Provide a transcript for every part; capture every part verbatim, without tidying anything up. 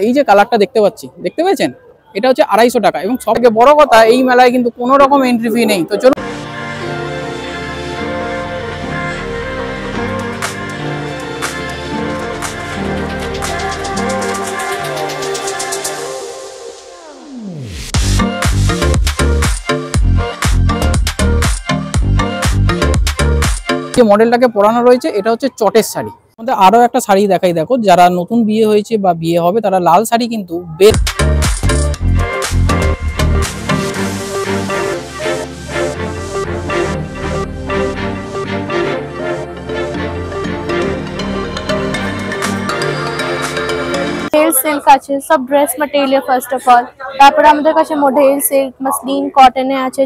এই যে কালারটা দেখতে পাচ্ছি, দেখতে পেয়েছেন, এটা হচ্ছে আড়াইশো টাকা। এবং সবথেকে বড় কথা, এই মেলায় কিন্তু কোনো রকম এন্ট্রি ফি নেই। তো চলুন যে মডেলটাকে পরানো রয়েছে, এটা হচ্ছে চটের শাড়ি। আমাদের আরো একটা শাড়ি দেখাই, দেখো, যারা নতুন বিয়ে হয়েছে বা বিয়ে হবে তারা লাল শাড়ি কিন্তু বেশ মডেল সিল্ক আছে, সব dress material first of all. তারপরে আমাদের কাছে মডেল সিল্ক, মসলিন, কটনে আছে।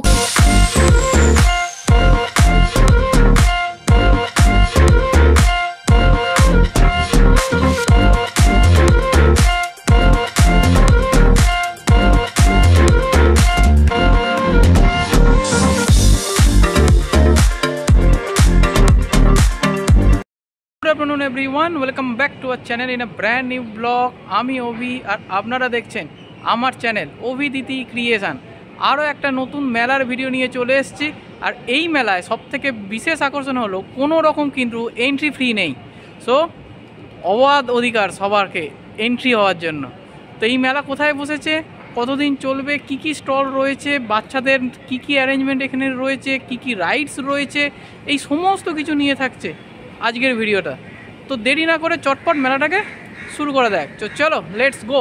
Good afternoon everyone, welcome back to our channel in a brand new vlog. আমি ওভি আর আপনারা দেখছেন আমার চ্যানেল ওভি দিতি ক্রিয়েশন। আরও একটা নতুন মেলার ভিডিও নিয়ে চলে এসেছি। আর এই মেলায় সবথেকে বিশেষ আকর্ষণ হলো কোনো রকম কিন্তু এন্ট্রি ফ্রি নেই। সো অবাধ অধিকার সবারকে এন্ট্রি হওয়ার জন্য। তো এই মেলা কোথায় বসেছে, কতদিন চলবে, কি কি স্টল রয়েছে, বাচ্চাদের কি কি অ্যারেঞ্জমেন্ট এখানে রয়েছে, কি কি রাইডস রয়েছে, এই সমস্ত কিছু নিয়ে থাকছে আজকের ভিডিওটা। তো দেরি না করে চটপট মেলাটাকে শুরু করা দেখ। তো চলো, লেটস গো।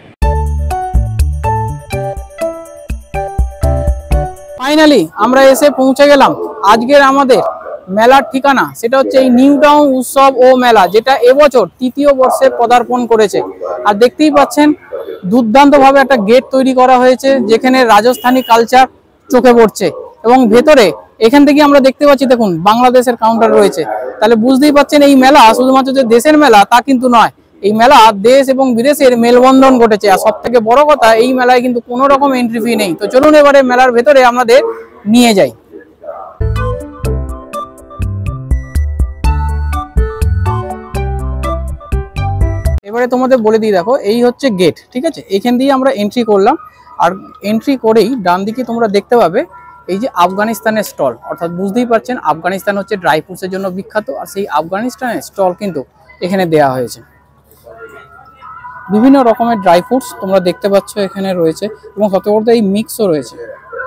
ফাইনালি আমরা এসে পৌঁছে গেলাম আজকের আমাদের মেলার ঠিকানা। সেটা হচ্ছে এই নিউ টাউন উৎসব ও মেলা, যেটা এবছর তৃতীয় বর্ষে পদার্পণ করেছে। আর দেখতেই পাচ্ছেন দুর্দান্তভাবে একটা গেট তৈরি করা হয়েছে, যেখানে রাজস্থানী কালচার চোখে পড়ছে। এবং ভেতরে এখান থেকে আমরা দেখতে পাচ্ছি, দেখুন, বাংলাদেশের কাউন্টার রয়েছে। তাহলে বুঝতেই পাচ্ছেন এই মেলা শুধুমাত্র যে দেশের মেলা তা কিন্তু নয়, এই মেলা দেশ এবং বিদেশের মেলবন্ধন ঘটেছে। আর সব থেকে বড় কথা, এই মেলায় কিন্তু কোনো রকম এন্ট্রি ফি নেই। তো চলুন এবারে মেলার ভেতরে আমাদের নিয়ে যাই। এবারে তোমাদের বলে দিই, দেখো, এই হচ্ছে গেট, ঠিক আছে? এখান দিয়ে আমরা এন্ট্রি করলাম। আর এন্ট্রি করেই ডান দিকে তোমরা দেখতে পাবে এই যে আফগানিস্তানের স্টল। অর্থাৎ বুঝতেই পারছেন আফগানিস্তান হচ্ছে ড্রাই ফ্রুটসের জন্য বিখ্যাত। আর সেই আফগানিস্তানের স্টল কিন্তু এখানে দেয়া হয়েছে। বিভিন্ন রকমের ড্রাই ফ্রুটস তোমরা দেখতে পাচ্ছ এখানে রয়েছে, এবং সত্যি বলতে এই মিক্সও রয়েছে।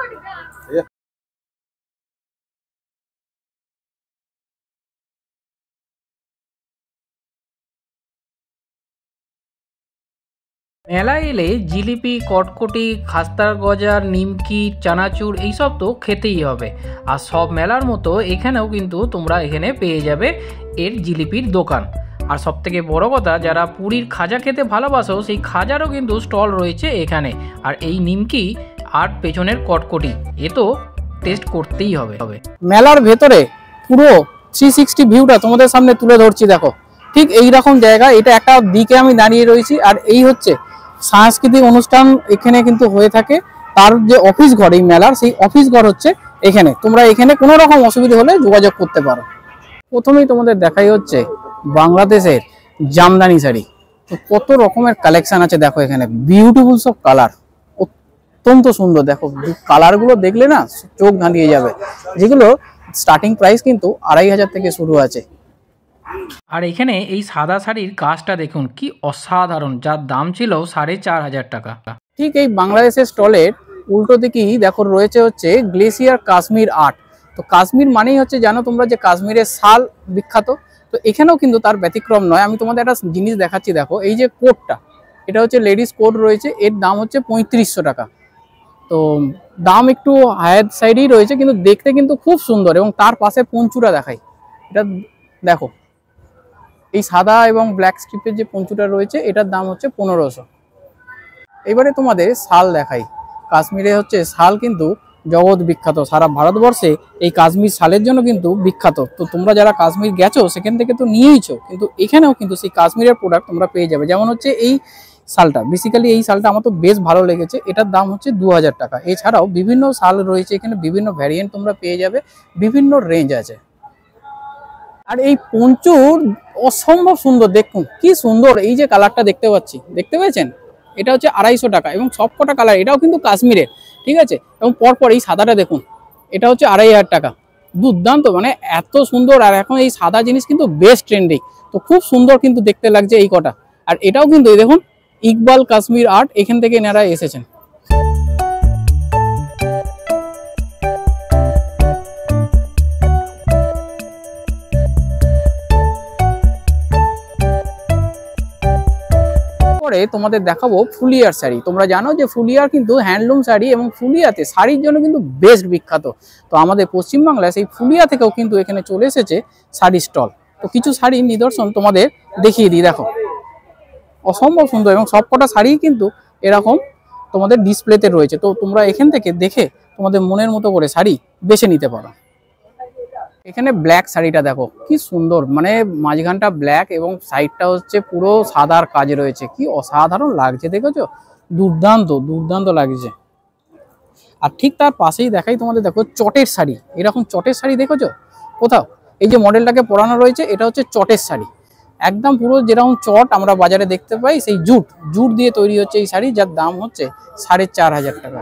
মেলায় এলে জিলিপি, কটকটি, খাস্তার গজার, নিমকি, চানাচুর এইসব তো খেতেই হবে। আর সব মেলার মতো এখানেও কিন্তু তোমরা এখানে পেয়ে যাবে এর জিলিপির দোকান। আর সব থেকে বড় কথা, যারা পুরীর খাজা খেতে ভালোবাসো সেই খাজারও কিন্তু স্টল রয়েছে এখানে। আর এই নিমকি আর পেছনের কটকটি, এ তো টেস্ট করতেই হবে। মেলার ভেতরে পুরো থ্রি সিক্সটি ভিউটা তোমাদের সামনে তুলে ধরছি। দেখো, ঠিক এইরকম জায়গা, এটা একটা দিকে আমি দাঁড়িয়ে রয়েছি। আর এই হচ্ছে সাংস্কৃতিক অনুষ্ঠান এখানে কিন্তু হয়ে থাকে। তার যে অফিস ঘর এই মেলার, সেই অফিস ঘর হচ্ছে এখানে। তোমরা এখানে কোনো রকম অসুবিধা হলে যোগাযোগ করতে পারো। প্রথমেই তোমাদের দেখাই হচ্ছে বাংলাদেশের জামদানি শাড়ি। তো কত রকমের কালেকশন আছে দেখো এখানে, বিউটিফুল সব কালার, অত্যন্ত সুন্দর। দেখো কালারগুলো দেখলে না চোখ ধাঁধিয়ে যাবে। যেগুলো স্টার্টিং প্রাইস কিন্তু আড়াই হাজার থেকে শুরু আছে। আর এখানে এই সাদা শাড়ির কাজটা দেখুন কি অসাধারণ, যার দাম ছিল সাড়ে চার হাজার টাকা। ঠিক এই বাংলাদেশের স্টলের উল্টো দিকেই দেখো রয়েছে হচ্ছে গ্লেসিয়ার কাশ্মীর আর্ট। তো কাশ্মীর মানেই হচ্ছে, জানো তোমরা, যে কাশ্মীরের শাল বিখ্যাত। তো এখানেও কিন্তু তার ব্যতিক্রম নয়। আমি তোমাদের একটা জিনিস দেখাচ্ছি, দেখো, এই যে কোটটা, এটা হচ্ছে লেডিস কোট রয়েছে। এর দাম হচ্ছে পঁয়ত্রিশশো টাকা। তো দাম একটু হায়ার সাইডেই রয়েছে, কিন্তু দেখতে কিন্তু খুব সুন্দর। এবং তার পাশে পঞ্চুরা দেখাই, এটা দেখো, এই সাদা এবং ব্ল্যাক স্ট্রিপের যে পঞ্চুটা রয়েছে, এটার দাম হচ্ছে পনেরোশো। এবারে তোমাদের শাল দেখাই। কাশ্মীরে হচ্ছে শাল কিন্তু জগৎ বিখ্যাত। সারা ভারতবর্ষে এই কাশ্মীর শালের জন্য কিন্তু বিখ্যাত। তো তোমরা যারা কাশ্মীর গেছো সেখান থেকে তো নিয়েইছো, কিন্তু এখানেও কিন্তু সেই কাশ্মীরের প্রোডাক্ট তোমরা পেয়ে যাবে। যেমন হচ্ছে এই শালটা, বেসিক্যালি এই শালটা আমার তো বেশ ভালো লেগেছে। এটার দাম হচ্ছে দু হাজার টাকা। এছাড়াও বিভিন্ন শাল রয়েছে এখানে, বিভিন্ন ভ্যারিয়েন্ট তোমরা পেয়ে যাবে, বিভিন্ন রেঞ্জ আছে। আর এই পঞ্চুর অসম্ভব সুন্দর, দেখুন কি সুন্দর, এই যে কালারটা দেখতে পাচ্ছি, দেখতে পেয়েছেন, এটা হচ্ছে আড়াইশো টাকা এবং সবকটা কালার, এটাও কিন্তু কাশ্মীরের, ঠিক আছে। এবং পরপর এই সাদাটা দেখুন, এটা হচ্ছে আড়াই হাজার টাকা। দুর্দান্ত, মানে এত সুন্দর। আর এখন এই সাদা জিনিস কিন্তু বেস্ট ট্রেন্ডিং, তো খুব সুন্দর কিন্তু দেখতে লাগছে এই কটা। আর এটাও কিন্তু এই দেখুন ইকবাল কাশ্মীর আর্ট, এখান থেকে এনারা এসেছেন। পরে তোমাদের দেখাবো ফুলিয়ার শাড়ি। তোমরা জানো যে ফুলিয়ার কিন্তু হ্যান্ডলুম শাড়ি এবং ফুলিয়াতে শাড়ির জন্য কিন্তু বেস্ট বিখ্যাত। তো আমাদের পশ্চিমবাংলায় সেই ফুলিয়া থেকেও কিন্তু এখানে চলে এসেছে শাড়ি স্টল। তো কিছু শাড়ির নিদর্শন তোমাদের দেখিয়ে দিই, দেখো অসম্ভব সুন্দর এবং সবকটা শাড়ি কিন্তু এরকম তোমাদের ডিসপ্লেতে রয়েছে। তো তোমরা এখান থেকে দেখে তোমাদের মনের মতো করে শাড়ি বেছে নিতে পারো। এখানে ব্ল্যাক শাড়িটা দেখো কি সুন্দর, মানে মাঝখানটা ব্ল্যাক এবং সাইডটা হচ্ছে পুরো সাদার কাজ রয়েছে, কি অসাধারণ লাগছে, দেখেছো? দুর্দান্ত দুর্দান্ত লাগছে। আর ঠিক তার পাশেই দেখাই তোমাদের, দেখো চটের শাড়ি, এরকম চটের শাড়ি দেখেছো কোথাও? এই যে মডেলটাকে পরানো রয়েছে এটা হচ্ছে চটের শাড়ি, একদম পুরো যেরকম চট আমরা বাজারে দেখতে পাই সেই জুট জুট দিয়ে তৈরি হচ্ছে এই শাড়ি, যার দাম হচ্ছে সাড়ে চার হাজার টাকা।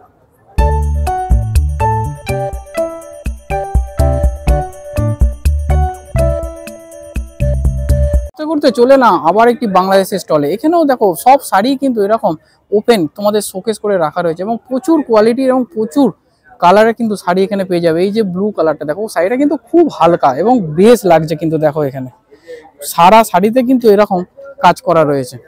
করতে চলে না আবার একটি বাংলাদেশের স্টলে। এখানেও দেখো সব শাড়ি কিন্তু এরকম ওপেন তোমাদের শোকেস করে রাখা রয়েছে এবং প্রচুর কোয়ালিটির এবং প্রচুর কালারের কিন্তু শাড়ি এখানে পেয়ে যাবে। এই যে ব্লু কালারটা দেখো, শাড়িটা কিন্তু খুব হালকা এবং বেশ লাগছে কিন্তু, দেখো এখানে সারা শাড়িতে কিন্তু এরকম কাজ করা রয়েছে।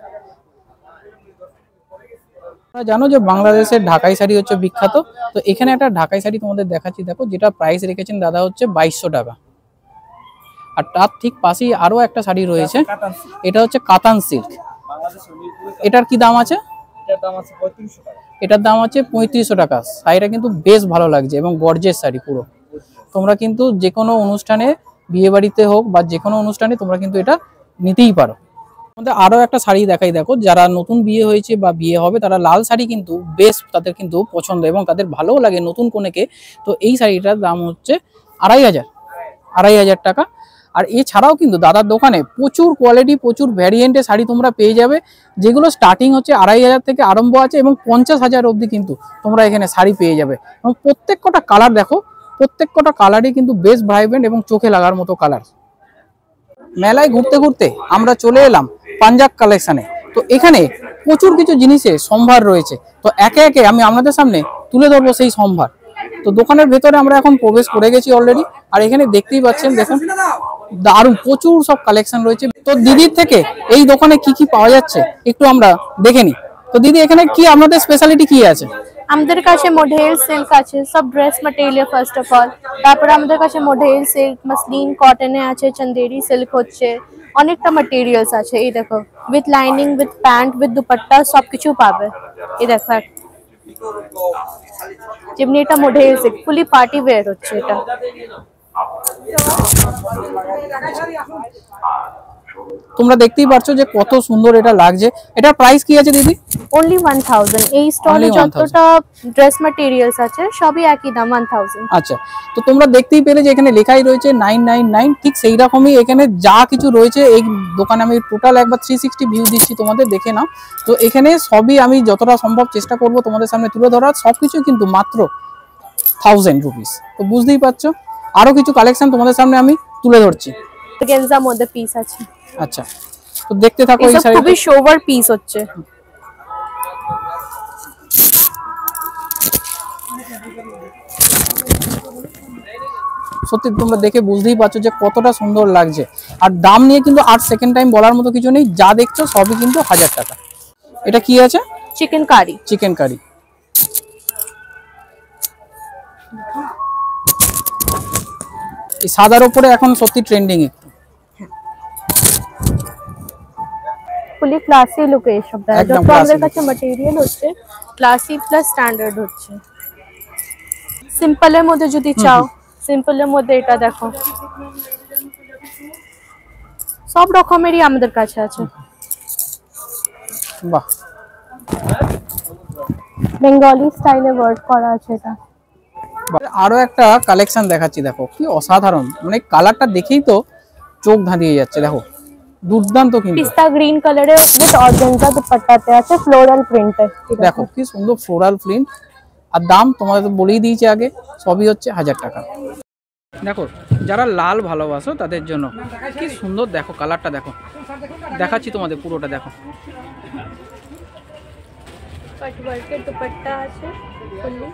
জানো যে বাংলাদেশের ঢাকাই শাড়ি হচ্ছে বিখ্যাত, তো এখানে একটা ঢাকাই শাড়ি তোমাদের দেখাচ্ছি, দেখো যেটা প্রাইস রেখেছেন দাদা হচ্ছে বাইশশো টাকা। আর তার ঠিক পাশেই আরো একটা শাড়ি রয়েছে, এটা হচ্ছে কাতান সিল্ক। এটার কি দাম আছে? এটার দাম আছে পঁয়ত্রিশশো টাকা। শাড়িটা কিন্তু বেশ ভালো লাগছে এবং গর্জেস শাড়ি পুরো। তোমরা কিন্তু যে কোনো অনুষ্ঠানে, বিয়ে বাড়িতে হোক বা যে কোনো অনুষ্ঠানে তোমরা কিন্তু এটা নিতেই পারো। আমাদের আরো একটা শাড়ি দেখাই, দেখো যারা নতুন বিয়ে হয়েছে বা বিয়ে হবে তারা লাল শাড়ি কিন্তু বেশ তাদের কিন্তু পছন্দ এবং তাদের ভালোও লাগে নতুন কনেকে। তো এই শাড়িটার দাম হচ্ছে আড়াই হাজার আড়াই হাজার টাকা। আর এছাড়াও কিন্তু দাদার দোকানে প্রচুর কোয়ালিটি, প্রচুর ভ্যারিয়েন্টের শাড়ি তোমরা পেয়ে যাবে, যেগুলো স্টার্টিং হচ্ছে আড়াই হাজার থেকে আরম্ভ আছে এবং পঞ্চাশ হাজার অবধি কিন্তু তোমরা এখানে শাড়ি পেয়ে যাবে। এবং প্রত্যেক কটা কালার দেখো, প্রত্যেক কটা কালারই কিন্তু বেশ ভাইব্রেন্ট এবং চোখে লাগার মতো কালার। মেলায় ঘুরতে ঘুরতে আমরা চলে এলাম পাঞ্জাব কালেকশনে। তো এখানে প্রচুর কিছু জিনিসের সম্ভার রয়েছে, তো একে একে আমি আপনাদের সামনে তুলে ধরবো সেই সম্ভার। তো দোকানের ভেতরে আমরা এখন প্রবেশ করে গেছি অলরেডি, আর এখানে দেখতেই পাচ্ছেন দেখুন দারুণ প্রচুর সব কালেকশন রয়েছে। তো দিদির থেকে এই দোকানে কি কি পাওয়া যাচ্ছে একটু আমরা দেখে নিই। তো দিদি এখানে কি আপনাদের স্পেশালিটি কি আছে? আমাদের কাছে মডেল সিল্ক আছে, সব dress material first of all. তারপরে আমাদের কাছে মডেল সিল্ক, মাসলিন, কটনে আছে, চন্দেরি সিল্ক হচ্ছে, অনেকটা ম্যাটেরিয়ালস আছে। এই দেখো with lining, with pant, with dupatta সবকিছু পাবে। এই দেখো যেমনি এটা model silk, fully party wear হচ্ছে এটা। তোমরা দেখতেই পাচ্ছ যে কত সুন্দর এটা লাগছে। এটার প্রাইস কি আছে দিদি? only one thousand। এই স্টলে যতটা ড্রেস ম্যাটেরিয়ালস আছে সবই একই দাম one thousand। আচ্ছা, তো তোমরা দেখতেই পেলে যে এখানে লেখাই রয়েছে nine nine nine, ঠিক সেই রকমই এখানে যা কিছু রয়েছে এই দোকানে আমি টোটাল একবার থ্রি সিক্সটি ভিউ দিচ্ছি, তোমাদের দেখে নাও। তো এখানে সবই আমি যতটা সম্ভব চেষ্টা করব তোমাদের সামনে তুলে ধরার, সবকিছু কিন্তু মাত্র থাউজেন্ড রুপিস। তো বুঝতেই পারছো আরো কিছু কালেকশন তোমাদের সামনে আমি তুলে ধরছি। অর্গানজার মধ্যে পিস আছে। আচ্ছা, তো দেখতে থাকো। এই শাড়িটা খুবই শোভার পিস হচ্ছে। সত্যি তোমরা দেখে বুঝতেই পারছো যে কতটা সুন্দর লাগছে। আর দাম নিয়ে কিন্তু আর সেকেন্ড টাইম বলার মতো কিছু নেই, যা দেখছো সবই কিন্তু হাজার টাকা। এটা কি আছে? চিকেন কারি। চিকেন কারি। এই সাদার উপরে এখন সত্যি ট্রেন্ডিং একটু। ফুলি ক্লাসি লুক এই সব দেয়, যত আমাদের কাছে ম্যাটেরিয়াল হচ্ছে ক্লাসি প্লাস স্ট্যান্ডার্ড হচ্ছে। সিম্পলের মধ্যে যদি চাও, সিম্পলের মধ্যে এটা দেখো, সব রকমেরই আমাদের কাছে আছে। বাহ, বেঙ্গলি স্টাইলে ওয়ার্ক করা আছে এটা। আরো একটা কালেকশন দেখাচ্ছি, দেখো কি অসাধারণ, মানে কালারটা দেখেই তো চোখ ধাঁধিয়ে যাচ্ছে। দেখো দুর্দান্ত কিন্তু পিস্তা গ্রিন কালারে উইথ অর্গানজা দুপাট্টাতে আছে ফ্লোরাল প্রিন্টে। দেখো কি সুন্দর ফ্লোরাল প্রিন্ট। আর দাম তোমাদের তো বলেই দিয়েছি আগে, সবই হচ্ছে হাজার টাকা। দেখো যারা লাল ভালোবাসো তাদের জন্য কি সুন্দর, দেখো কালারটা দেখো, দেখাচ্ছি তোমাদের পুরোটা দেখো। कटवर्क के दुपट्टा আছে फुल्ली।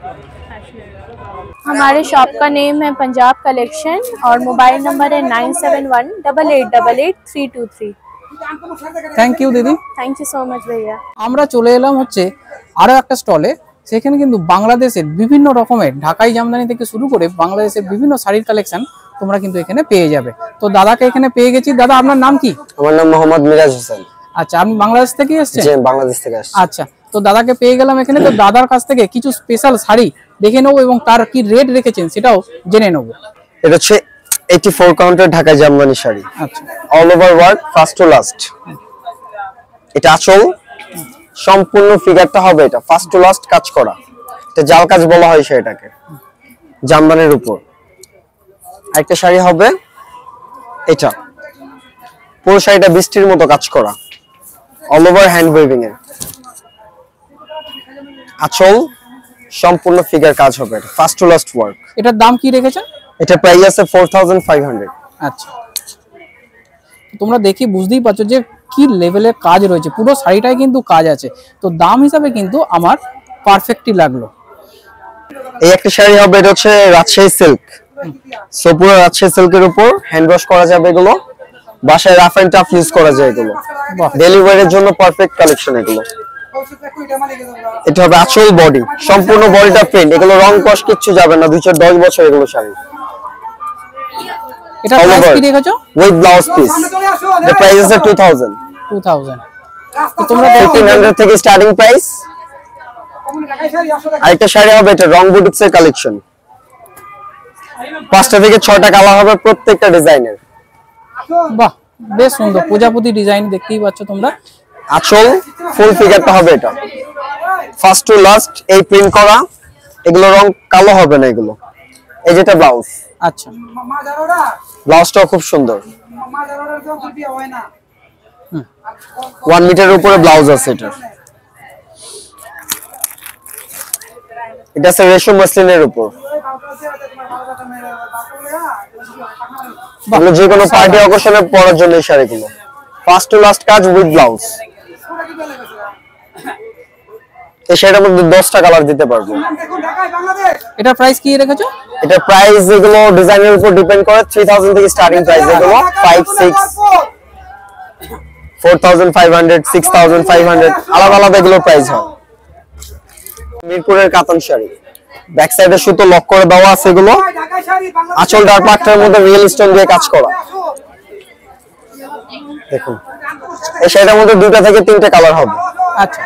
हमारे शॉप का नेम है पंजाब कलेक्शन और मोबाइल नंबर है nine seven one double eight double eight three two three. Thank you দিদি, थैंक यू सो मच भैया। আমরা চলে এলাম হচ্ছে আরো একটা স্টলে। সেখানে কিন্তু বাংলাদেশের বিভিন্ন রকমের ঢাকাই জামদানি থেকে শুরু করে বাংলাদেশের বিভিন্ন শাড়ির কালেকশন তোমরা কিন্তু এখানে পেয়ে যাবে। তো দাদাকে এখানে পেয়ে গেছি। দাদা আপনার নাম কি? আমার নাম মোহাম্মদ মিরাজ হোসেন। আচ্ছা, আপনি বাংলাদেশ থেকে এসেছেন? জি, বাংলাদেশ থেকে আসছি। আচ্ছা, তো দাদাকে পেয়ে গেলাম এখানে। তো দাদার কাছ থেকে কিছু স্পেশাল শাড়ি দেখে নেবো এবং তার কি রেট রেখেছেন সেটাও জেনে নেবো। এটা হচ্ছে চুরাশি কাউন্টার ঢাকা জামদানি শাড়ি। আচ্ছা, all over work first to last. এটা আঁচল, সম্পূর্ণ ফিগারটা হবে এটা ফার্স্ট টু লাস্ট কাজ করা। এটা জাল কাজ বলা হয় সেটাকে, জামদানির উপর। আরেকটা শাড়ি হবে এটা, পুরো শাড়িটা বৃষ্টির মতো কাজ করা, অল ওভার হ্যান্ড ওয়েভিং এর। আঁচল সম্পূর্ণ ফিগার কাজ হবে, এটা ফার্স্ট টু লাস্ট ওয়ার্ক। এটার দাম কি রেখেছেন? এটা প্রাইস আছে ফোর থাউজেন্ড ফাইভ হান্ড্রেড। আচ্ছা, তোমরা দেখি বুঝতেই পারছো যে কি লেভেলের কাজ রয়েছে, পুরো শাড়িটাই কিন্তু কাজ আছে। তো দাম হিসাবে কিন্তু আমার পারফেক্টই লাগলো। এই একটা শাড়ি হবে, এটা হচ্ছে রাজশাহী সিল্ক। সো পুরো রাজশাহী সিল্কের উপর হ্যান্ড ওয়াশ করা যাবে এগুলো, বাসায় রাফ এন্ড টাফ ইউজ করা যায় এগুলো, ডেলিভারির জন্য পারফেক্ট কালেকশন এগুলো। এটা হবে আঁচল, বডি সম্পূর্ণ বডিটা প্রিন্ট, এগুলো রং কস কিচ্ছু যাবে না, দুই চার দশ বছর এগুলো শাড়ি। এটা প্রাইস কি রেখেছো? With blouse piece the price is two thousand two thousand। তো তোমরা fifteen hundred থেকে স্টার্টিং প্রাইস। আরেকটা শাড়ি হবে, এটা রং বুটিক্স এর কালেকশন। পাঁচটা থেকে ছয়টা কালার হবে প্রত্যেকটা ডিজাইনের। বাহ, বেশ সুন্দর প্রজাপতি ডিজাইন, দেখতেই পাচ্ছ তোমরা। আঁচল ফুল ফিগারটা হবে এটা ফার্স্ট টু লাস্ট এই প্রিন্ট করা, এগুলো রং কালো হবে না এগুলো। এই যেটা ব্লাউজ। আচ্ছা, ব্লাউজটাও খুব সুন্দর, ওয়ান মিটারের উপরে ব্লাউজ আছে এটা। এটা আছে রেশম মসলিনের উপর। এগুলো যে কোনো পার্টি অকেশনে পরার জন্য এই শাড়িগুলো ফার্স্ট টু লাস্ট কাজ উইথ ব্লাউজ। এই শাড়িটার মধ্যে দশটা কালার দিতে পারবো। এটা প্রাইস কি রেখেছো? এটা প্রাইস এগুলো ডিজাইনের উপর ডিপেন্ড করে, থ্রি থাউজেন্ড থেকে স্টার্টিং প্রাইস এগুলো, five six four thousand five hundred six thousand five hundred আলাদা আলাদা এগুলোর প্রাইস হয়। মিরপুরের কাতান শাড়ি, ব্যাক সাইডে সুতো লক করে দেওয়া আছে এগুলো, আঁচল ডার পাটটার মধ্যে রিয়েল স্টোন দিয়ে কাজ করা। দেখুন এই শাড়িটার মধ্যে দুটো থেকে তিনটে কালার হবে। আচ্ছা,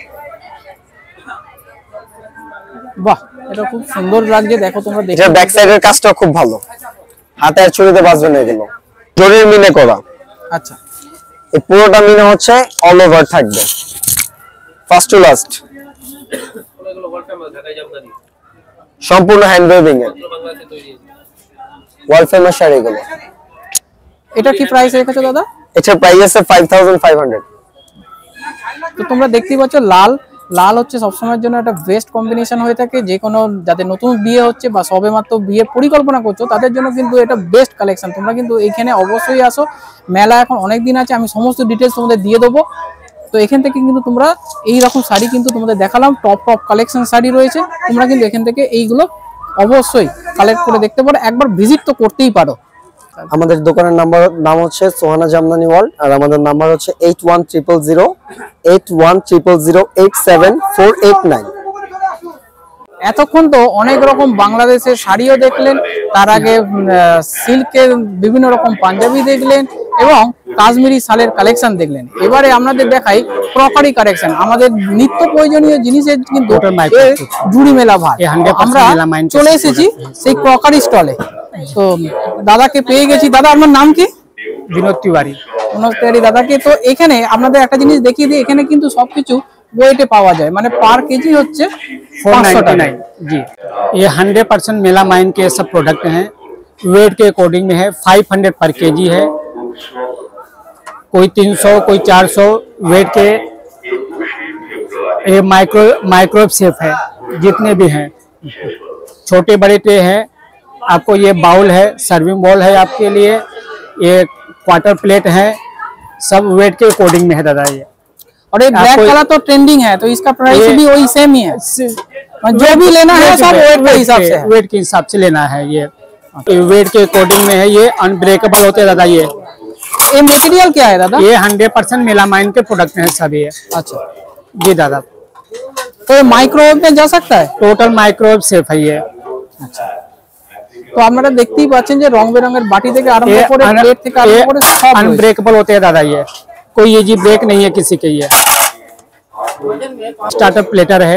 বাহ, এটা খুব সুন্দর লাগছে, দেখো তোমরা। এটা ব্যাক সাইডের কাজটা খুব ভালো, হাতে আর চুড়িতে বাজবে না এগুলো, জরির মিনে করা। আচ্ছা, এই পুরোটা মিনে হচ্ছে অল ওভার থাকবে ফার্স্ট টু লাস্ট, সম্পূর্ণ হ্যান্ড ওয়েভিং এর ওয়ার্ল্ড ফেমাস শাড়ি এগুলো। এটা কি প্রাইস রেখেছো দাদা? এটার প্রাইস আছে ফাইভ থাউজেন্ড ফাইভ হান্ড্রেড। তো তোমরা দেখতেই পাচ্ছ লাল লাল হচ্ছে সবসময়ের জন্য একটা বেস্ট কম্বিনেশন হয়ে থাকে। যে কোনো যাদের নতুন বিয়ে হচ্ছে বা সবেমাত্র বিয়ে পরিকল্পনা করছো তাদের জন্য কিন্তু এটা বেস্ট কালেকশন। তোমরা কিন্তু এখানে অবশ্যই আসো, মেলা এখন অনেক দিন আছে, আমি সমস্ত ডিটেলস তোমাদের দিয়ে দেবো। তো এখান থেকে কিন্তু তোমরা এই রকম শাড়ি কিন্তু তোমাদের দেখালাম, টপ টপ কালেকশন শাড়ি রয়েছে, তোমরা কিন্তু এখান থেকে এইগুলো অবশ্যই কালেক্ট করে দেখতে পারো, একবার ভিজিট তো করতেই পারো। আমাদের দোকানের নাম্বার নাম হচ্ছে সোহানা জামদানি ওয়ার্ল্ড, আর আমাদের নাম্বার হচ্ছে eight one triple zero eight one triple zero eight seven four eight nine. এতক্ষণ তো অনেক রকম বাংলাদেশের শাড়িও দেখলেন, তার আগে সিল্কের বিভিন্ন রকম পাঞ্জাবি দেখলেন এবং কাশ্মীরি শালের কালেকশন দেখলেন। এবারে আপনাদের দেখাই ক্রকারি কালেকশন, আমাদের নিত্য প্রয়োজনীয় জিনিসের কিন্তু জুড়ি মেলা ভার। আমরা চলে এসেছি সেই ক্রকারি স্টলে। তো দাদাকে পেয়ে গেছি। দাদা আপনার নাম কি? বিনোদ তিওয়ারি। বিনোদ তিওয়ারি দাদাকে। তো এখানে আপনাদের একটা জিনিস দেখিয়ে দিই, এখানে কিন্তু সবকিছু ওয়েটে পাওয়া যায়, মানে পার কেজি হচ্ছে পাঁচশো টাকা। जी, ये हंड्रेड परसेंट मेला माइन के सब प्रोडक्ट हैं, वेट के अकॉर्डिंग में है, फाइव हंड्रेड पर केजी है। कोई तीन सौ कोई चार सौ वेट के। ये माइक्रो माइक्रोवेव सेफ है, जितने भी हैं छोटे बड़े ट्रे हैं। आपको ये बाउल है, सर्विंग बाउल है आपके लिए, ये क्वार्टर प्लेट है, सब वेट के अकॉर्डिंग में है दादा ये। और ये ब्लैक कलर तो ट्रेंडिंग है, तो इसका प्राइस भी वही सेम ही है, जो भी लेना है सब वेट के हिसाब से, वेट के हिसाब से लेना है। ये वेट के अकॉर्डिंग में है, ये अनब्रेकेबल होते हैं दादा। ये ये मटेरियल क्या है दादा? ये हंड्रेड परसेंट मेलामाइन के प्रोडक्ट हैं सभी। अच्छा जी दादा। तो ये माइक्रोवेव में जा सकता है? টোটাল মাইক্রোওয়েভ সেফ है ये। আচ্ছা, তো আপনারা দেখতেই পাচ্ছেন যে রং বেরঙের বাটি থেকে আরম্ভ করে প্লেট থেকে আরম্ভ করে সব अनब्रेकेबल होते हैं दादा। ये कोई इजी ब्रेक नहीं है किसी के। ये स्टार्टर प्लेटर है,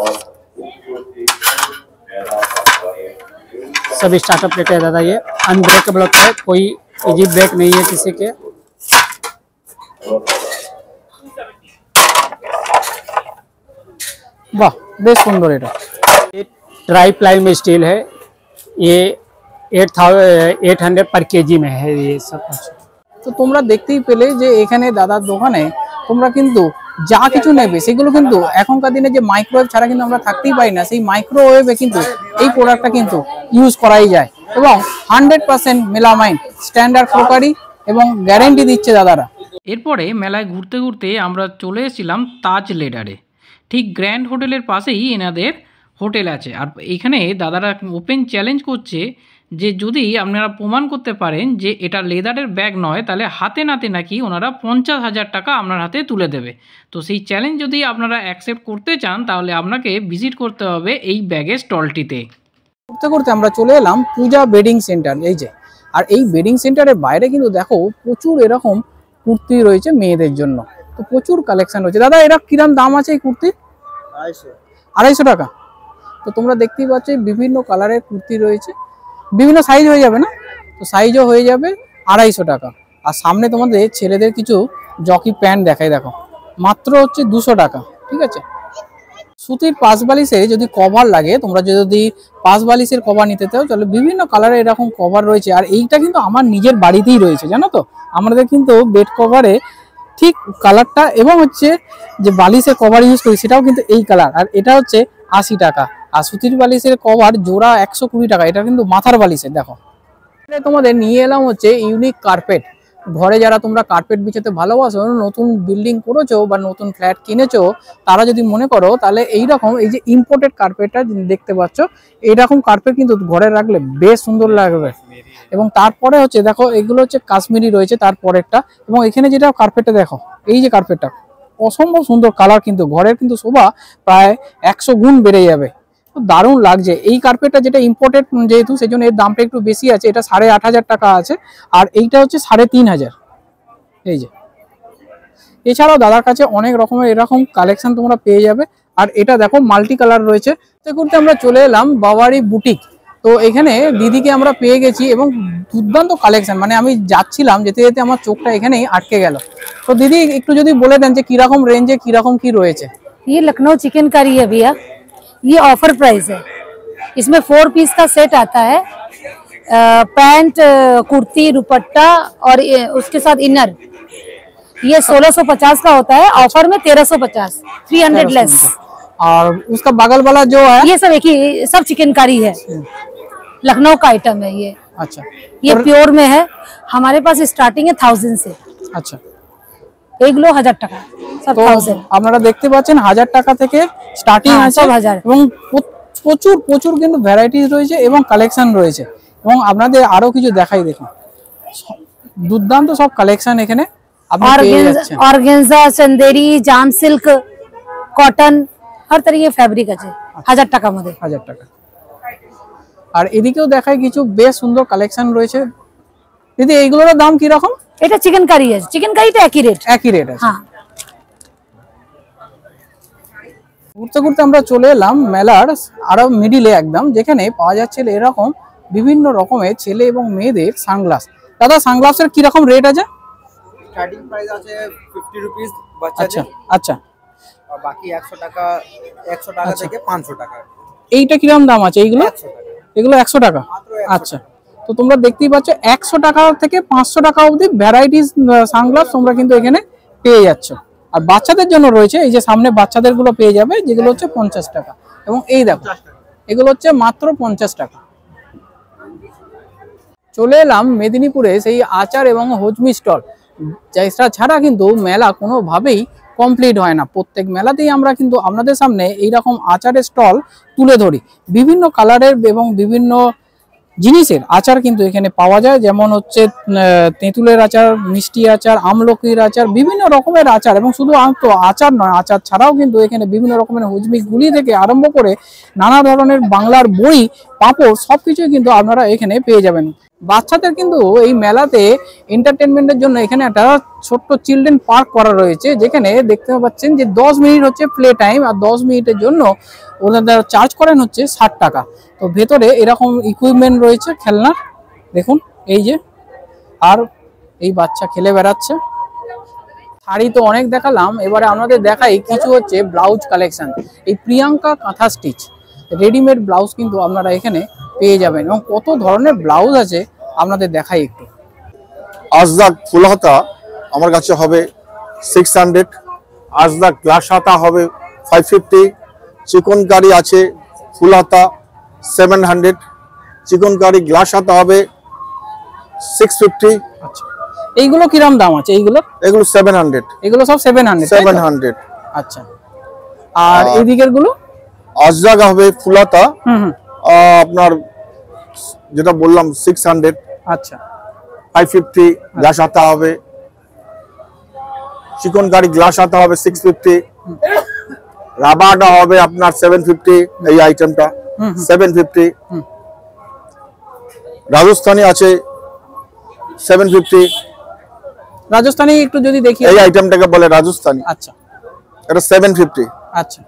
सभी स्टार्टर प्लेटर है दादा। ये अनब्रेकेबल होता है, कोई इजी ब्रेक नहीं है किसी के। বাহ, বেশ সুন্দর। এটা ट्राई प्लाई में स्टील है, ये एट थाउजेंड एट हंड्रेड पर केजी में है ये सब। তো তোমরা দেখতেই পেলে যে এখানে দাদার দোকানে তোমরা কিন্তু যা কিছু নেবে সেগুলো কিন্তু এখনকার দিনে যে মাইক্রোওয়েভ ছাড়া কিন্তু আমরা থাকতেই পারি না, সেই মাইক্রোওয়েভে কিন্তু এই প্রোডাক্টটা কিন্তু ইউজ করাই যায় এবং hundred percent melamine standard crockery এবং গ্যারেন্টি দিচ্ছে দাদারা। এরপরে মেলায় ঘুরতে ঘুরতে আমরা চলে এসেছিলাম তাজ লেদারে। ঠিক গ্র্যান্ড হোটেলের পাশেই এনাদের হোটেল আছে। আর এখানে দাদারা ওপেন চ্যালেঞ্জ করছে যে যদি আপনারা প্রমাণ করতে পারেন যে এটা লেদারের ব্যাগ নয়, তাহলে হাতে নাতে নাকি ওনারা পঞ্চাশ হাজার টাকা আপনার হাতে তুলে দেবে। তো সেই চ্যালেঞ্জ যদি আপনারা অ্যাকসেপ্ট করতে চান তাহলে আপনাকে ভিজিট করতে হবে এই ব্যাগের স্টলটিতে। করতে করতে আমরা চলে এলাম পূজা বেডিং সেন্টার। এই যে, আর এই বেডিং সেন্টারের বাইরে কিন্তু দেখো প্রচুর এরকম কুর্তি রয়েছে মেয়েদের জন্য, তো প্রচুর কালেকশন রয়েছে। দাদা এরা কিরম দাম আছে এই কুর্তি? আড়াইশো আড়াইশো টাকা। তো তোমরা দেখতেই পাচ্ছ বিভিন্ন কালারের কুর্তি রয়েছে, বিভিন্ন সাইজ হয়ে যাবে না, তো সাইজও হয়ে যাবে আড়াইশো টাকা। আর সামনে তোমাদের ছেলেদের কিছু জকি প্যান্ট দেখাই, দেখো মাত্র হচ্ছে দুশো টাকা। ঠিক আছে, সুতির পাশ বালিশে যদি কভার লাগে, তোমরা যদি পাশ বালিশের কভার নিতে চাও তাহলে বিভিন্ন কালারের এরকম কভার রয়েছে। আর এইটা কিন্তু আমার নিজের বাড়িতেই রয়েছে, জানো তো, আমাদের কিন্তু বেড কভারে ঠিক কালারটা এবং হচ্ছে যে বালিশের কভার ইউজ করি সেটাও কিন্তু এই কালার। আর এটা হচ্ছে আশি টাকা। আর সুতির বালিশের কভার জোড়া একশো কুড়ি টাকা। এটা কিন্তু মাথার বালিশের। দেখো তোমাদের নিয়ে এলাম হচ্ছে ইউনিক কার্পেট। ঘরে যারা তোমরা কার্পেট বিছাতে ভালোবাসো, নতুন বিল্ডিং করেছো বা নতুন ফ্ল্যাট কিনেছো, তারা যদি মনে করো তাহলে এইরকম এই যে ইম্পোর্টেড কার্পেটটা দেখতে পাচ্ছ, এইরকম কার্পেট কিন্তু ঘরে রাখলে বেশ সুন্দর লাগবে। এবং তারপরে হচ্ছে দেখো এগুলো হচ্ছে কাশ্মীরি রয়েছে তারপরেরটা। এবং এখানে যেটা কার্পেটটা দেখো, এই যে কার্পেটটা অসম্ভব সুন্দর কালার, কিন্তু ঘরের কিন্তু শোভা প্রায় একশো গুণ বেড়ে যাবে। দারুণ লাগছে এই কার্পেটটা, যেটা ইম্পোর্টেড যেহেতু সেই জন্য এর দামটা একটু বেশি আছে। এটা সাড়ে আট হাজার টাকা আছে, আর এইটা হচ্ছে সাড়ে তিন হাজার। এই যে, এছাড়াও দাদার কাছে অনেক রকমের এরকম কালেকশন তোমরা পেয়ে যাবে। আর এটা দেখো মাল্টি কালার রয়েছে। তো করতে আমরা চলে এলাম বাওয়ারি বুটিক। তো এখানে দিদিকে আমরা পেয়ে গেছি এবং দুর্দান্ত কালেকশন, মানে আমি যাচ্ছিলাম যেতে যেতে আমার চোখটা এখানেই আটকে গেল। তো দিদি একটু যদি বলে দেন যে কিরকম রেঞ্জে কিরকম কি রয়েছে। ये लखनऊ चिकन करी है भैया, ये ऑफर प्राइस है। इसमें फोर पीस का सेट आता है, आ, पैंट, कुर्ती, दुपट्टा और उसके साथ इनर। ये सोलह सौ पचास का होता है, ऑफर में तेरह सौ पचास, थ्री हंड्रेड लेस। और उसका बगल वाला जो है ये सब एक ही, सब चिकन करी है, लखनऊ का आइटम है ये। अच्छा, ये प्योर में है। हमारे पास स्टार्टिंग है थाउजेंड से। अच्छा, এগুলো হাজার টাকা, সব তো থাউজেন্ড। আপনারা দেখতে পাচ্ছেন হাজার টাকা থেকে স্টার্টিং হ্যাঁ, আছে সব হাজার। এবং প্রচুর প্রচুর কিন্তু ভ্যারাইটিস রয়েছে এবং কালেকশন রয়েছে। এবং আপনাদের আরো কিছু দেখাই, দেখুন দুর্দান্ত সব কালেকশন এখানে আপনি পেয়ে যাচ্ছেন। অর্গানজা, চন্দেরি, জাম সিল্ক, কটন, হর তরিকে ফ্যাব্রিক আছে হাজার টাকার মধ্যে। হাজার টাকা। আর এদিকেও দেখায় কিছু বেশ সুন্দর কালেকশন রয়েছে। দিদি এইগুলোর দাম কি রকম? এটা চিকেন কারি আছে, চিকেন কারিটা একই রেট। একই রেট আছে। হ্যাঁ। ঘুরতে ঘুরতে আমরা চলে এলাম মেলার আরো মিডিলে একদম, যেখানে পাওয়া যাচ্ছে এরকম বিভিন্ন রকমের ছেলে এবং মেয়েদের সানগ্লাস। দাদা সানগ্লাসের কি রকম রেট আছে? স্টার্টিং প্রাইস আছে পঞ্চাশ রুপিস আচ্ছা বাচ্চাদের, আচ্ছা, আর বাকি একশো টাকা, একশো টাকা থেকে পাঁচশো টাকা। এইটা কিরকম দাম আছে? এইগুলো একশো টাকা এগুলো একশো টাকা। মাত্র একশো আচ্ছা, তো তোমরা দেখতেই পাচ্ছ একশো টাকা থেকে পাঁচশো টাকা অবধি ভ্যারাইটিস সানগ্লাস তোমরা কিন্তু এখানে পেয়ে যাচ্ছ। আর বাচ্চাদের জন্য রয়েছে এই যে সামনে বাচ্চাদের গুলো পেয়ে যাবে, যেগুলো হচ্ছে পঞ্চাশ টাকা, এবং এই দেখো এগুলো হচ্ছে মাত্র পঞ্চাশ টাকা। চলে এলাম মেদিনীপুরে সেই আচার এবং হজমি স্টল, যেটা ছাড়া কিন্তু মেলা কোনোভাবেই কমপ্লিট হয় না। প্রত্যেক মেলাতেই আমরা কিন্তু আপনাদের সামনে এইরকম আচারের স্টল তুলে ধরি। বিভিন্ন কালারের এবং বিভিন্ন জিনিসের আচার কিন্তু এখানে পাওয়া যায়, যেমন হচ্ছে তেঁতুলের আচার, মিষ্টি আচার, আমলকির আচার, বিভিন্ন রকমের আচার। এবং শুধু তো আচার নয়, আচার ছাড়াও কিন্তু এখানে বিভিন্ন রকমের হজমি গুলি থেকে আরম্ভ করে নানা ধরনের বাংলার বই, পাঁপড় সবকিছুই কিন্তু আপনারা এখানে পেয়ে যাবেন। বাচ্চাদের কিন্তু এই মেলাতে এন্টারটেনমেন্টের জন্য এখানে একটা ছোট্ট চিলড্রেন পার্ক করা রয়েছে, যেখানে দেখতে পাচ্ছেন যে দশ মিনিট হচ্ছে প্লে টাইম, আর দশ মিনিটের জন্য ওনারা চার্জ করেন হচ্ছে ষাট টাকা। তো ভেতরে এরকম ইকুইপমেন্ট রয়েছে খেলনার, দেখুন এই যে, আর এই বাচ্চা খেলে বেড়াচ্ছে। শাড়ি তো অনেক দেখালাম, এবারে আমাদের দেখাই কিছু হচ্ছে ব্লাউজ কালেকশন। এই Priyanka kantha stitch readymade blouse কিন্তু আপনারা এখানে পেয়ে যাবেন, এবং কত ধরনের ব্লাউজ আছে আপনাদের দেখাই একটু। আজদাক ফুল হাতা আমার কাছে হবে সিক্স হান্ড্রেড, আজদাক গ্লাস হাতা হবে ফাইভ ফিফটি, চিকনকারি আছে ফুল হাতা সেভেন হান্ড্রেড, চিকনকারি গ্লাস হাতা হবে সিক্স ফিফটি। আচ্ছা, এইগুলো কিরম দাম আছে? এইগুলো এগুলো সেভেন হান্ড্রেড, এগুলো সব সেভেন হান্ড্রেড সেভেন হান্ড্রেড। আচ্ছা, আর এই দিকের গুলো আজদাক হবে ফুল হাতা হুম হুম আপনার যেটা বললাম সিক্স হান্ড্রেড। আচ্ছা, ফাইভ ফিফটি গ্লাস হাতা হবে, চিকনকারি গ্লাস হাতা হবে সিক্স ফিফটি, রাবারটা হবে আপনার সেভেন ফিফটি, এই আইটেমটা সেভেন ফিফটি। রাজস্থানী আছে সেভেন ফিফটি। রাজস্থানী একটু যদি দেখি, এই আইটেমটাকে বলে রাজস্থানী। আচ্ছা, এটা সেভেন ফিফটি। আচ্ছা,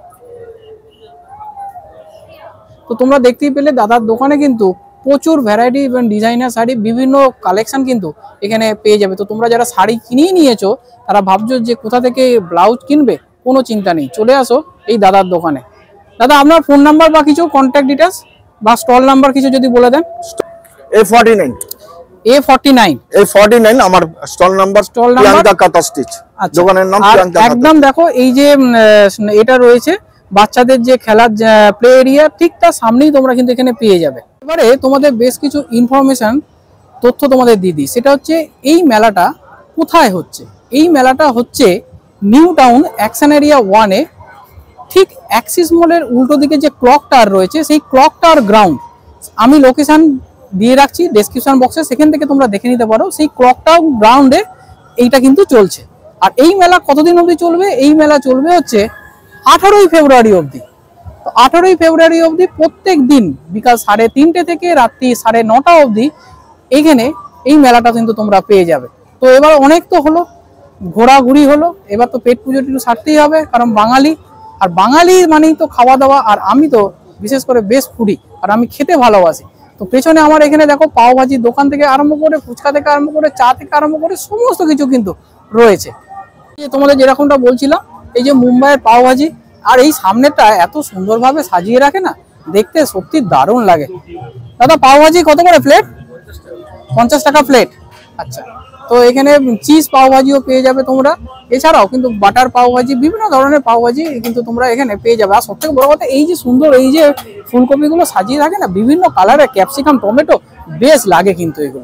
তো তোমরা দেখতেই পেলে দাদার দোকানে কিন্তু প্রচুর ভ্যারাইটি এবং ডিজাইনার শাড়ি, বিভিন্ন কালেকশন কিন্তু এখানে পেয়ে যাবে। তো তোমরা যারা শাড়ি কিনেই নিয়েছো, তারা ভাবছো যে কোথা থেকে ব্লাউজ কিনবে, কোনো চিন্তা নেই, চলে আসো এই দাদার দোকানে। দাদা, আপনার ফোন নাম্বার বা কিছু কন্ট্যাক্ট ডিটেলস বা স্টল নাম্বার কিছু যদি বলে দেন। A forty nine, A forty nine, A forty nine আমার stall number. Stall number Priyanka kantha stitch, দোকানের নাম প্রিয়াঙ্কা। একদম দেখো এই যে এটা রয়েছে বাচ্চাদের যে খেলার প্লে এরিয়া, ঠিক তার সামনেই তোমরা কিন্তু এখানে পেয়ে যাবে। এবারে তোমাদের বেশ কিছু ইনফরমেশন তথ্য তোমাদের দিয়ে দিই, সেটা হচ্ছে এই মেলাটা কোথায় হচ্ছে। এই মেলাটা হচ্ছে নিউ টাউন অ্যাকশন এরিয়া ওয়ানে, ঠিক অ্যাক্সিস মলের উল্টো দিকে যে ক্লক টাওয়ার রয়েছে, সেই ক্লক টাওয়ার গ্রাউন্ড, আমি লোকেশন দিয়ে রাখছি ডেসক্রিপশন বক্সে, সেখান থেকে তোমরা দেখে নিতে পারো। সেই ক্লক টাওয়ার গ্রাউন্ডে এইটা কিন্তু চলছে। আর এই মেলা কতদিন অবধি চলবে? এই মেলা চলবে হচ্ছে আঠারোই ফেব্রুয়ারি অবধি। তো আঠারোই ফেব্রুয়ারি অবধি প্রত্যেক দিন বিকাল সাড়ে তিনটে থেকে রাত্রি সাড়ে নটা অবধি এইখানে এই মেলাটা কিন্তু তোমরা পেয়ে যাবে। তো এবার অনেক তো হলো, ঘোরাঘুরি হলো, এবার তো পেট পুজোটা একটু সারতেই হবে, কারণ বাঙালি, আর বাঙালি মানেই তো খাওয়া দাওয়া। আর আমি তো বিশেষ করে বেশ ফুডি, আর আমি খেতে ভালোবাসি। তো পেছনে আমার এখানে দেখো পাও ভাজির দোকান থেকে আরম্ভ করে, ফুচকা থেকে আরম্ভ করে, চা থেকে আরম্ভ করে সমস্ত কিছু কিন্তু রয়েছে। তোমাদের যেরকমটা বলছিলাম, এই যে মুম্বাইয়ের পাও ভাজি, আর এই সামনেটা এত সুন্দরভাবে সাজিয়ে রাখে না, দেখতে সত্যি দারুণ লাগে। দাদা, পাও ভাজি কত করে প্লেট? পঞ্চাশ টাকা প্লেট। আচ্ছা, তো এখানে চিজ পাও ভাজিও পেয়ে যাবে তোমরা, এছাড়াও কিন্তু বাটার পাও ভাজি, বিভিন্ন ধরনের পাও ভাজি কিন্তু তোমরা এখানে পেয়ে যাবে। আর সবথেকে বড় কথা, এই যে সুন্দর এই যে ফুলকপিগুলো সাজিয়ে থাকে না, বিভিন্ন কালারের, ক্যাপসিকাম, টমেটো, বেশ লাগে কিন্তু এগুলো।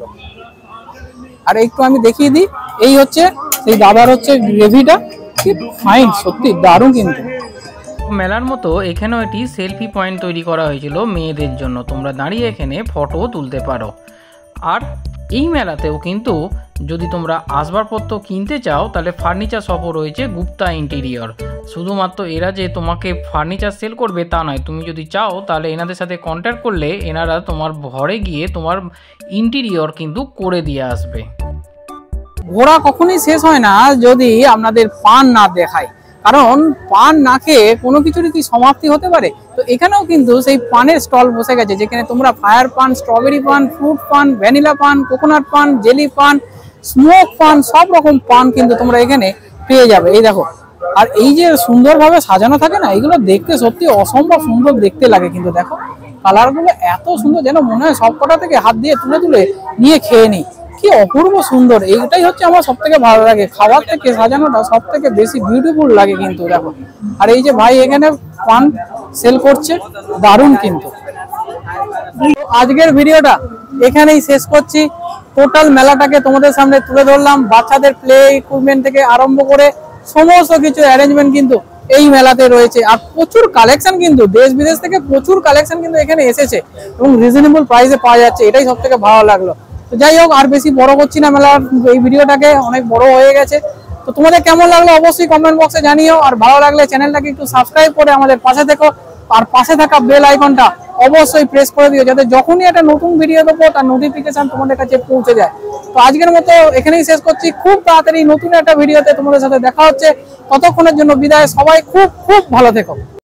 আর একটু আমি দেখিয়ে দিই, এই হচ্ছে সেই দাদার হচ্ছে গ্রেভিটা, কি ফাইন, সত্যি দারুণ কিন্তু। মেলার মতো এখানেও একটি সেলফি পয়েন্ট তৈরি করা হয়েছিল মেয়েদের জন্য, তোমরা দাঁড়িয়ে এখানে ফটো তুলতে পারো। আর এই মেলাতেও কিন্তু যদি তোমরা আসবাবপত্র কিনতে চাও, তাহলে ফার্নিচার শপও রয়েছে গুপ্তা ইন্টেরিয়র। শুধুমাত্র এরা যে তোমাকে ফার্নিচার সেল করবে তা নয়, তুমি যদি চাও তাহলে এনাদের সাথে কন্ট্যাক্ট করলে এনারা তোমার ঘরে গিয়ে তোমার ইন্টেরিয়র কিন্তু করে দিয়ে আসবে। ঘোরা কখনোই শেষ হয় না যদি আপনাদের পান না দেখায়, কারণ পান না খেয়ে কোনো কিছুরই কি সমাপ্তি হতে পারে। তো এখানেও কিন্তু সেই পানের স্টল বসে গেছে, যেখানে তোমরা ফায়ার পান, স্ট্রবেরি পান, ফ্রুট পান, ভ্যানিলা পান, কোকোনাট পান, জেলি পান, স্মোক পান, সব রকম পান কিন্তু তোমরা এখানে পেয়ে যাবে। এই দেখো, আর এই যে সুন্দরভাবে সাজানো থাকে না, এগুলো দেখতে সত্যি অসম্ভব সুন্দর দেখতে লাগে কিন্তু। দেখো কালার গুলো এত সুন্দর যেন মনে হয় সবকটা থেকে হাত দিয়ে তুলে তুলে নিয়ে খেয়ে নিই। কি অপূর্ব সুন্দর, এইটাই হচ্ছে আমার সব থেকে ভালো লাগে। খাবার থেকে সাজানোটা সব থেকে বেশি বিউটিফুল লাগে কিন্তু দেখো। আর এই যে ভাই এখানে পান সেল করছে, দারুণ কিন্তু। আজকের ভিডিওটা এখানেই শেষ করছি। টোটাল মেলাটাকে তোমাদের সামনে তুলে ধরলাম, বাচ্চাদের প্লে ইকুইপমেন্ট থেকে আরম্ভ করে সমস্ত কিছু অ্যারেঞ্জমেন্ট কিন্তু এই মেলাতে রয়েছে। আর প্রচুর কালেকশন কিন্তু দেশ বিদেশ থেকে প্রচুর কালেকশন কিন্তু এখানে এসেছে এবং রিজনেবল প্রাইসে পাওয়া যাচ্ছে, এটাই সব থেকে ভালো লাগলো। তো যাই হোক, আর বেশি বড় করছি না মেলার এই ভিডিওটাকে, অনেক বড় হয়ে গেছে। তো তোমাদের কেমন লাগলো অবশ্যই কমেন্ট বক্সে জানিও, আর ভালো লাগলে চ্যানেলটাকে একটু সাবস্ক্রাইব করে আমাদের পাশে থেকো, আর পাশে থাকা বেল আইকনটা অবশ্যই প্রেস করে দিও, যাতে যখনই একটা নতুন ভিডিও দেবো তার নোটিফিকেশন তোমাদের কাছে পৌঁছে যায়। তো আজকের মতো এখানেই শেষ করছি, খুব তাড়াতাড়ি নতুন একটা ভিডিওতে তোমাদের সাথে দেখা হচ্ছে। ততক্ষণের জন্য বিদায়, সবাই খুব খুব ভালো থেকো।